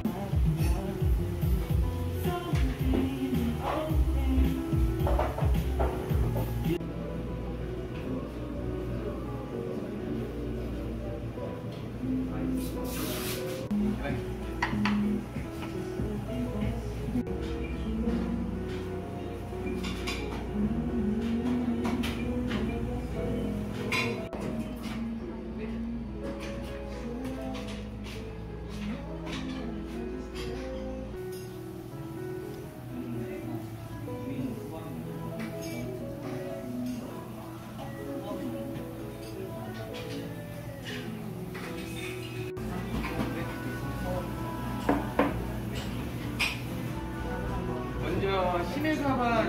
시내가봐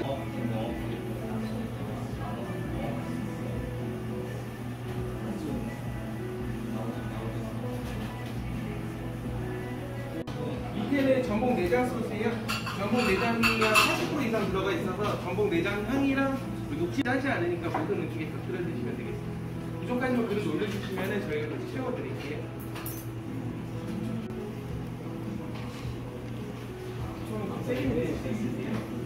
밑에는 전복 내장 소스예요. 전복 내장이 40% 이상 들어가 있어서 전복 내장 향이랑 녹지 하지 않으니까 모든 음식에 곁들여 드시면 되겠습니다. 이 정도까지만 그릇 올려주시면 저희가 같이 채워드릴게요. 좀 세게 내릴 수 있으세요?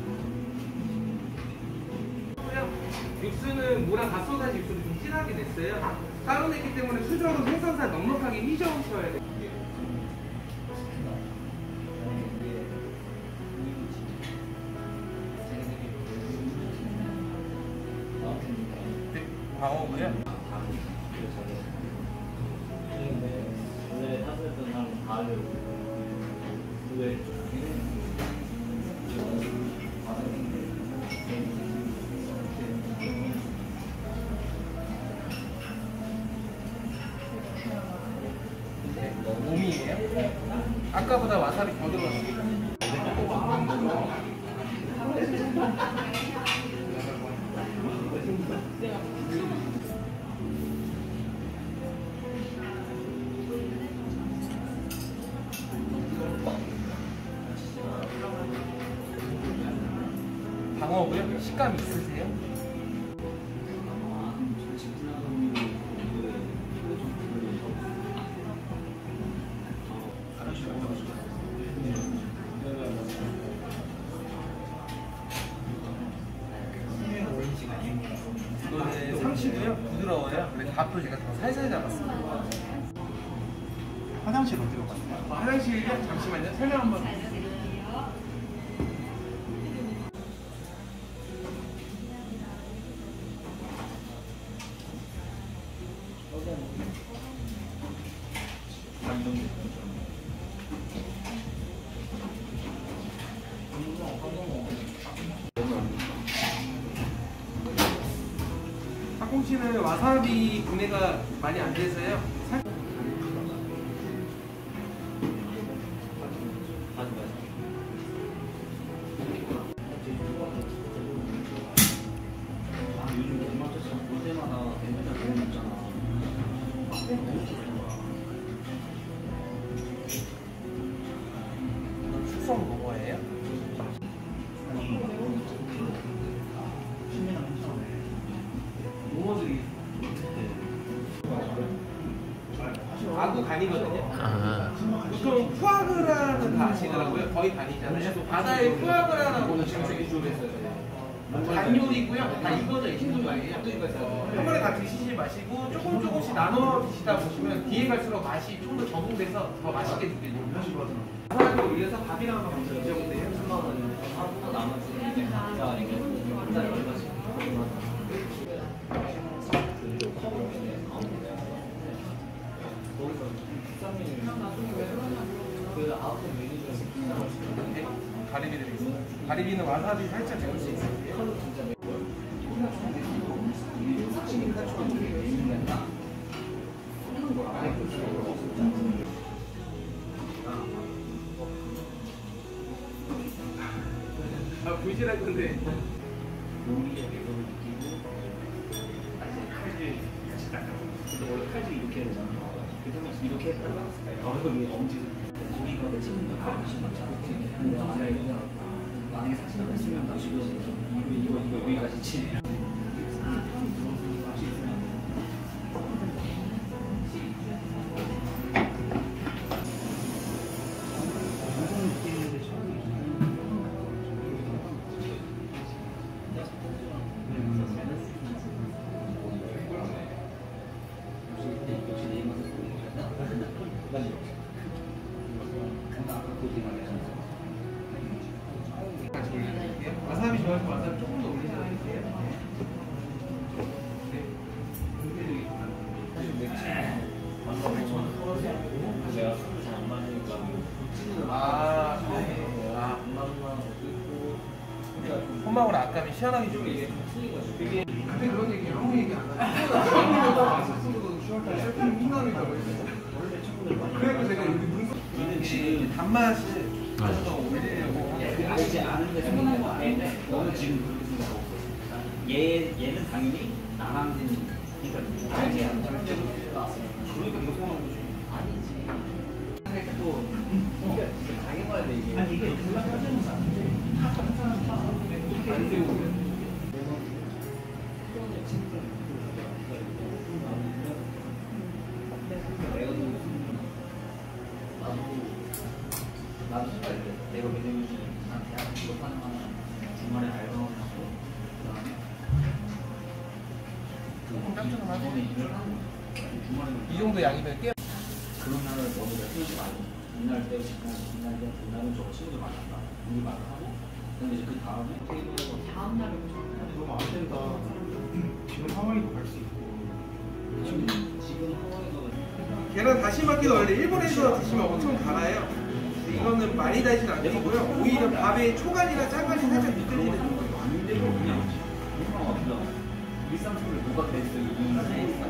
육수는 무랑 갓소다지 육수를 좀 진하게 냈어요. 따로 냈기 때문에 수저로 생선살 넉넉하게 휘저으셔야 돼요. 광어고요. 원래 사슬했던 사람 다 알려고. 왜? 몸이에요? 아까보다 와사비 더 들어갔어요. 방어고요? 식감 있으세요? 이거는 상치고요. 부드러워요. 그래서 앞으로 제가 더 살살 잡았습니다. 화장실 어디로 갔나요? 화장실이요? 잠시만요. 설명 한번. 닭꽁치는 와사비 분해가 많이 안 돼서요. 숙성 뭐예요? 아구 간이거든요. 보통 푸아그라는 다 아시더라고요. 거의 간이잖아요. 바다의 푸아그라라고는 정책이 좀 했어요. 간 요리고요. 다 익어져 있는 거예요. 한 번에 다 드시지 마시고 조금씩 나눠 드시다 보시면 뒤에 갈수록 맛이 좀 더 적응돼서 더 맛있게 드시거든요. 하나 올려서 밥이랑 한번 같이 드셔보세요. 3만 원이면 하나 남았으면 이제 각자 이게 한 달에 얼마씩 가리비 드리겠습니다. 가리비는 와사비 살짝 넣을 수 있어요. 부실할 건데. 요리의 매력을 느끼고 칼질 다시 닦아요. 근데 원래 칼질 이렇게 해야 되잖아. 그래서 이렇게 잘랐을 거예요. 그거 위에 엄지 우리가 내 친구가 훨씬 많잖아. 근데 만약에 사진을 했으면 나 지금 이거 여기까지 치네요. 희한하게 좀 이게 되게 그때 그런 얘기 아무 얘기 안 하고 왔었어도 10월달에 셰프님 민감이라고 했어요. 그래서 제가 여기 문서 단맛을 더 올리려고 알지 않은데 생각난 거 아닌데 너는 지금 그렇게 생각하고 있어. 얘는 당연히 나랑 그러니까 알지 않은 절대 그러니까 이거 생각하는 거지. 아니지. 또 당해봐야 돼 이게. 아니 이게 불가능하지는 않은데 다른 사람이 안 되고. 나도 생각해. 내가 왜냐면 난 대학 졸업하는 주말에 알바를 하고 그다음에 일을 하고 주말에 이 정도 양이면 꽤 그런 날을 너무 잘 쓰지 말고 이날 때 이날은 저거 친구들 만났다 우리 말을 하고 근데 이제 그 다음에 다음 날에 너무 안 된다. 지금 하와이도 갈 수 있고. 지금 하와이도 계란 다시마기도 원래 일본에서 드시면 엄청 달아요. 근데 이거는 많이 달진 않고요. 오히려 밥에 초간이나 짜간이 살짝 미끌리는 거예요. 안 되고 그냥 뭔가 그냥 일상생활에 뭐가 됐어 이